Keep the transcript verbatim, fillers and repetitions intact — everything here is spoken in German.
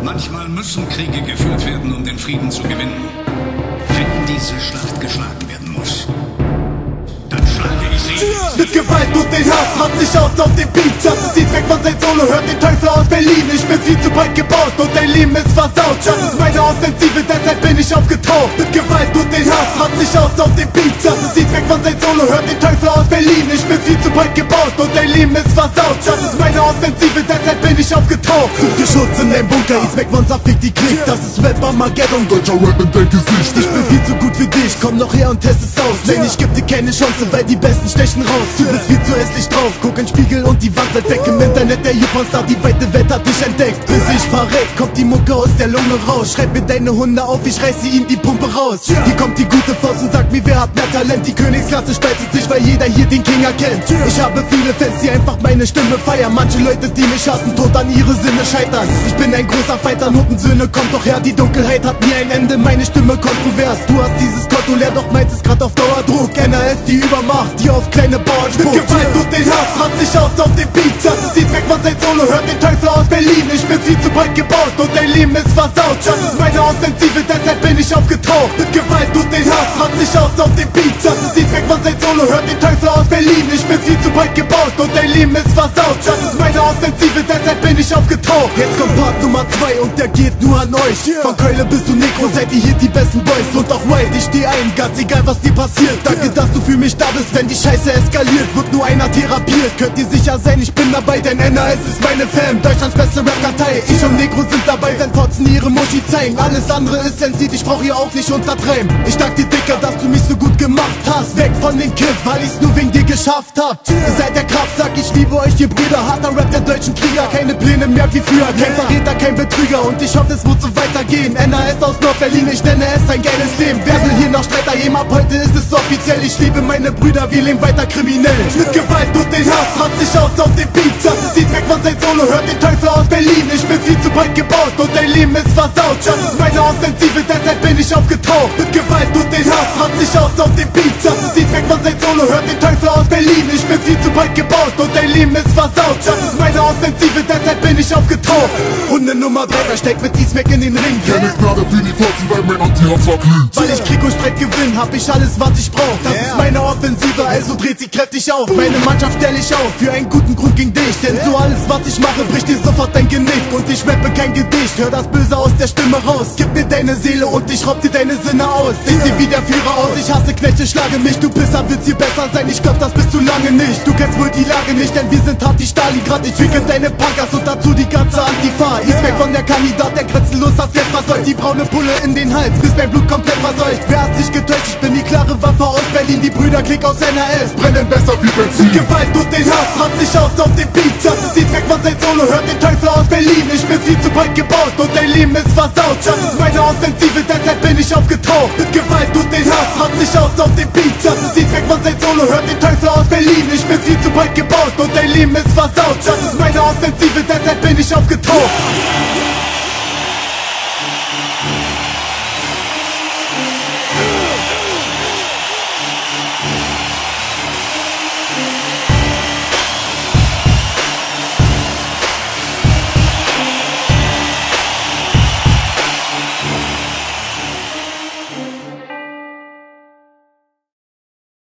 Manchmal müssen Kriege geführt werden, um den Frieden zu gewinnen. Wenn diese Schlacht geschlagen werden muss, dann schlage ich sie. Mit Gewalt und den Hass macht sich aus auf den Beat. Justice sieht weg von sein Solo, hört den Teufel aus Berlin. Ich bin viel zu breit gebaut und dein Leben ist versaut. Justice ist meine Offensive, deshalb bin ich aufgetaucht. Mit Gewalt und den Hass macht sich aus auf den Beat. Justice sieht weg von sein Solo, hört den Teufel aus Berlin. Ich bin viel zu breit gebaut und dein Leben ist versaut. Justice ist meine Offensive, deshalb bin ich aufgetaucht. Such dir Schutz in deinem Bunker, ist weg von Saft, die Klick. Das ist Rap Armageddon, deutscher Rap in dein Gesicht. Ich bin viel zu gut für dich, komm noch her und test es aus. Nein, ich geb dir keine Chance, weil die Besten stechen raus. Du bist viel zu hässlich drauf, guck in den Spiegel und die Wand wird weg. Im Internet der Hip-Hop-Star, die weite Welt hat dich entdeckt. Bis ich verreck, kommt die Mucke aus der Lunge raus. Schreib mir deine Hunde auf, ich reiße ihnen die Pumpe raus. Hier kommt die gute Faust und sagt mir, wer hat mehr Talent. Die Königsklasse spaltet sich, weil jeder hier den King erkennt. Ich habe viele Fans, die einfach meine Stimme feiern. Manche Leute, die mich hassen, tot an ihre Sinne scheitern. Ich bin ein großer Fighter, Notensöhne, kommt doch her. Die Dunkelheit hat nie ein Ende, meine Stimme kontrovers. Du hast dieses Konto leer, doch meins ist grad auf Dauerdruck. N A S die Übermacht, die auf kleine Bauern spuckt. Mit Gewalt und den Hass macht sich aus auf den Beat. Justice sieht weg von sein Solo, hört den Teufel aus Berlin. Ich bin viel zu breit gebaut und dein Leben ist versaut. Justice ist meine Offensive, deshalb bin ich aufgetaucht. Mit Gewalt und den Hass macht sich aus auf den Beat. Justice sieht weg von sein Solo, hört den Teufel aus Berlin. Ich bin viel zu breit gebaut und dein Leben ist versaut. Justice ist meine Offensive, deshalb bin ich aufgetaucht. Jetzt kommt Part Nummer zwei und der geht nur an euch. Von Keule bis zu Negro seid ihr hier die besten Boys. Und auch White, ich steh ein, ganz egal was dir passiert. Danke, dass du für mich da bist, wenn die Scheiße eskaliert. Wird nur einer therapiert, könnt ihr sicher sein, ich bin dabei. Denn N A S ist meine Fam, Deutschlands beste Rap-Kartei. Ich und Negro sind dabei, wenn Fotzen ihre Muschi zeigen. Alles andere ist zensiert, ich brauch hier auch nicht untertreiben. Ich dank dir, Dicker, dass du mich so gut gemacht hast. Weg von den Kids, weil ich's nur wegen dir geschafft hab. Ihr seid der Kraftsack, ich liebe euch, ihr Brüder. Harter Rap der deutschen Krieger, keine Pläne mehr wie früher. Kein Verräter, kein Betrüger und ich hoffe, es wird so weitergehen. N A S aus Nord-Berlin, ich nenne es ein geiles Leben. Wer will hier noch Streiter geben? Ab heute ist es offiziell. Ich liebe meine Brüder, wir leben weiter kriminell. Mit Gewalt und den Hass macht sich aus auf den Beat. Justice sieht weg von sein Solo, hört den Teufel aus Berlin. Ich bin viel zu breit gebaut und dein Leben ist versaut. Justice ist meine Offensive, deshalb bin ich aufgetaucht. Mit Gewalt und den Hass macht sich aus auf den Beat. Justice sieht weg von sein Solo, hört den Teufel aus Berlin. Ich bin viel zu breit gebaut und dein Leben ist versaut. Justice ist meine Offensive, deshalb bin ich aufgetaucht. Runde Nummer drei, wer steckt mit E-Smack in den Ring? Keine Gnade für die Fotzen, weil mein Anti-Hab verglüht. Weil ich Krieg und Streit gewinne, hab ich alles, was ich brauch. Das yeah. ist meine Offensive, also dreht sie kräftig auf. Meine Mannschaft stell ich auf, für einen guten Grund gegen dich. Denn so alles, was ich mache, bricht dir sofort dein Genick. Und ich rappe kein Gedicht, hör das Böse aus der Stimme raus. Gib mir deine Seele und ich raub dir deine Sinne aus. Ich seh wie der Führer aus, ich hasse Knechte, schlage mich. Du Pisser, willst hier besser sein, ich glaub, das bist du lange nicht. Du kennst wohl die Lage nicht, denn wir sind hart wie Stalingrad. Ich wickel deine Punkers und dazu die ganze Antifa. Ist weg von der Kandidat, der grenzenlos das Geld versäumt. Die braune Pulle in den Hals, bis mein Blut komplett verseucht. Wer hat sich getäuscht? Ich bin die klare Waffe aus Berlin. Die Brüder Klick aus N A S brennen besser wie Benzin. Mit Gewalt und den Hass macht sich aus auf den Beat. Justice sieht weg von sein Solo, hört den Teufel aus Berlin. Ich bin viel zu breit gebaut und dein Leben ist versaut. Justice ist meine Offensive, deshalb bin ich aufgetaucht. Mit Gewalt und den Hass macht sich aus auf den Beat. Justice sieht weg von sein Solo, hört den Teufel aus Berlin. Ich bin viel zu breit gebaut und dein Leben ist versaut. Justice ist meine Offensive, deshalb bin ich aufgetaucht.